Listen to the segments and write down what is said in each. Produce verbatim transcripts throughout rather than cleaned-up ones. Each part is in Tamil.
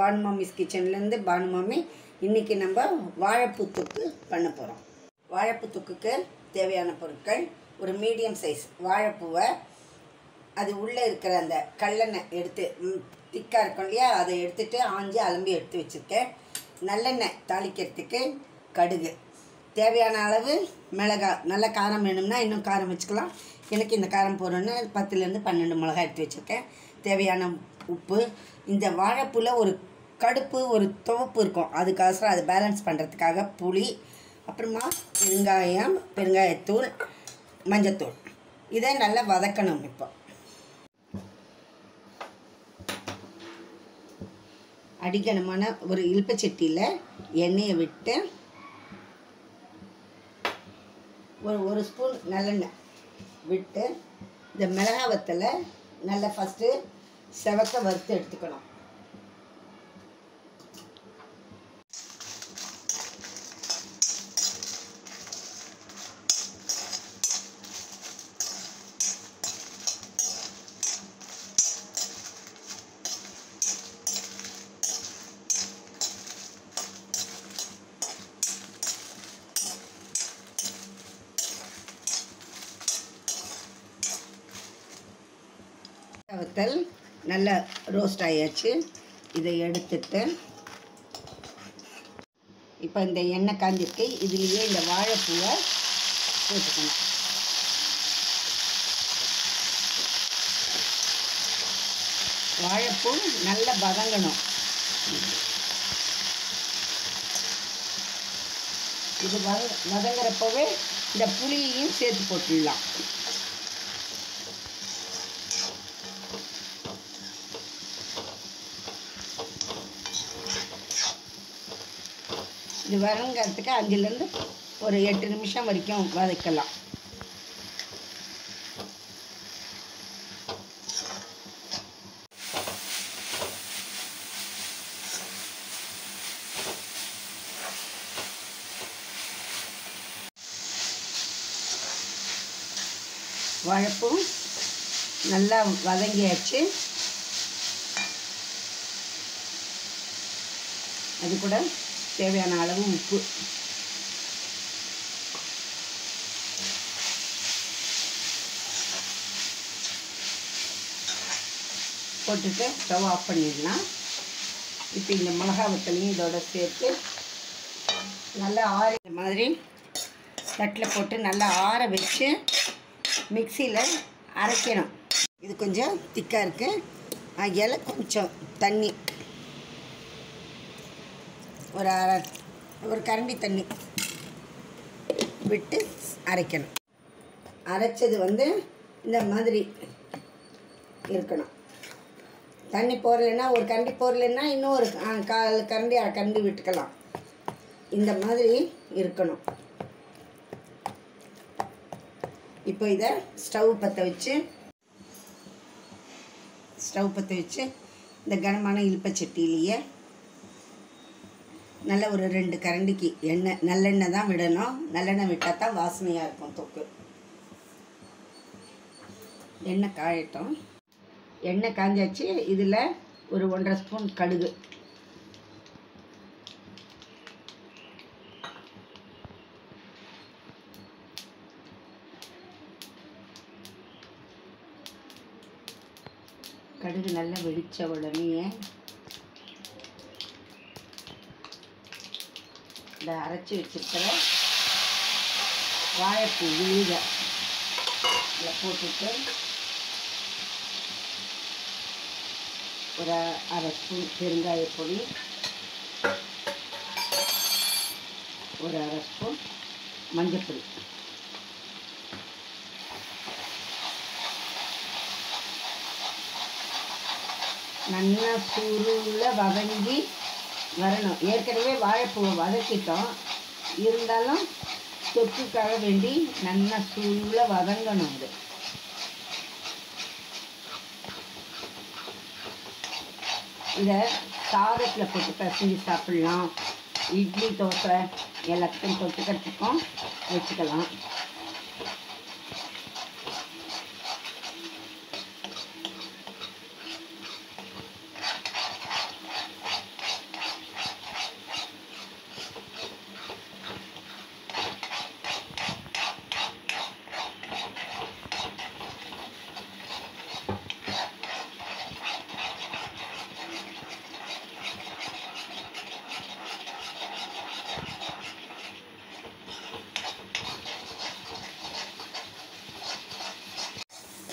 பானு மம்மிஸ் கிச்சன்லேருந்து பானு மம்மி. இன்றைக்கி நம்ம வாழைப்பூ தொக்கு பண்ண போகிறோம். வாழைப்பூ தொக்குக்கு தேவையான பொருட்கள்: ஒரு மீடியம் சைஸ் வாழைப்பூவை, அது உள்ளே இருக்கிற அந்த கல்லெண்ணெய் எடுத்து திக்காக இருக்கும் இல்லையா, அதை எடுத்துகிட்டு ஆஞ்சி அலம்பி எடுத்து வச்சுருக்கேன். நல்லெண்ணெய் தாளிக்கிறதுக்கு கடுகு, தேவையான அளவு மிளகாய். நல்ல காரம் வேணும்னா இன்னும் காரம் வச்சுக்கலாம். எனக்கு இந்த காரம் போடுறோன்னு பத்துலேருந்து பன்னெண்டு மிளகாய் எடுத்து வச்சுருக்கேன். தேவையான உப்பு. இந்த வாழைப்பூவில் ஒரு கடுப்பு ஒரு துவப்பு இருக்கும், அதுக்கோசரம் அதை பேலன்ஸ் பண்ணுறதுக்காக புளி, அப்புறமா பெருங்காயம், பெருங்காயத்தூள், மஞ்சத்தூள். இதை நல்லா வதக்கணும். இப்போ அடிக்கனமான ஒரு இல்பச்சட்டியில் எண்ணெயை விட்டு ஒரு ஒரு ஸ்பூன் நல்லெண்ணெய் விட்டு இந்த மிளகாய் வத்தலை நல்லா ஃபஸ்ட்டு செவக்க வறுத்து எடுத்துக்கணும். வத்தல் நல்லா ரோஸ்ட் ஆகியாச்சு. இதை எடுத்துட்டு இப்போ இந்த எண்ணெய் காஞ்சிருக்கு, இதுலேயே இந்த வாழைப்பூவை போட்டுக்கணும். வாழைப்பூ நல்லா வதங்கணும். இது வத வதங்குறப்பவே இந்த புளியையும் சேர்த்து போட்டுடலாம். இது வதங்கிறதுக்கு அஞ்சுலேருந்து ஒரு எட்டு நிமிஷம் வரைக்கும் வதக்கலாம். வாழைப்பூ நல்லா வதங்கியாச்சு. அது கூட தேவையான அளவு உப்பு, போட்டுட்டு ஸ்டவ் ஆஃப் பண்ணிடலாம். இப்போ இந்த மிளகா வத்தலையும் இதோட சேர்த்து நல்லா ஆற இந்த மாதிரி தட்டில் போட்டு நல்லா ஆற வச்சு மிக்சியில் அரைக்கணும். இது கொஞ்சம் திக்காக இருக்குது, அதில் கொஞ்சம் தண்ணி, ஒரு அரை ஒரு கரண்டி தண்ணி விட்டு அரைக்கணும். அரைச்சது வந்து இந்த மாதிரி இருக்கணும். தண்ணி போடலைன்னா, ஒரு கரண்டி போடலைன்னா இன்னும் ஒரு கால் கரண்டி அரை கரண்டி விட்டுக்கலாம். இந்த மாதிரி இருக்கணும். இப்போ இதை ஸ்டவ் பற்ற வச்சு ஸ்டவ் பற்ற வச்சு இந்த கனமான இல்பச்சட்டியிலேயே நல்ல ஒரு ரெண்டு கரண்டிக்கு எண்ணெய், நல்லெண்ணெய் தான் விடணும். நல்லெண்ணெய் விட்டால் தான் வாசனையாக இருக்கும் தொக்கு. எண்ணெய் காயட்டும். எண்ணெய் காஞ்சாச்சு. இதில் ஒரு ஒன்றரை ஸ்பூன் கடுகு, கடுகு நல்லா வெடித்த உடனே இந்த அரைச்சி வச்சுருக்கிற வாழைப்பூ விழுத இதில் போட்டுட்டு ஒரு அரை ஸ்பூன் பெருங்காயப்பொடி, ஒரு அரை ஸ்பூன் மஞ்சப்பொடி, நல்லா சுருள வதங்கி வரணும். ஏற்கனவே வாழைப்பூவை வதக்கிட்டோம், இருந்தாலும் தொக்குக்காக வேண்டி நல்லா சுருள வதங்கணும். அது இதை சாதத்தில் போட்டு பசஞ்சு சாப்பிட்லாம். இட்லி, தோசை எல்லாத்துக்கும் தொட்டுக்கிறதுக்கும் வச்சுக்கலாம்.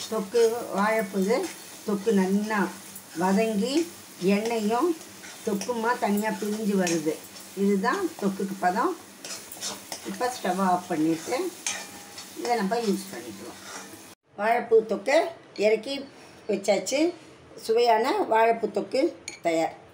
தொக்கு வாழைப்பூ தொக்கு நல்லா வதங்கி எண்ணெயும் தொக்குமா தனியாக பிரிஞ்சு வருது. இதுதான் தொக்குக்கு பதம். இப்போ ஸ்டவ் ஆஃப் பண்ணிவிட்டு இதை நம்ம யூஸ் பண்ணிக்கலாம். வாழைப்பூ தொக்கை இறக்கி வச்சாச்சு. சுவையான வாழைப்பூ தொக்கு தயார்.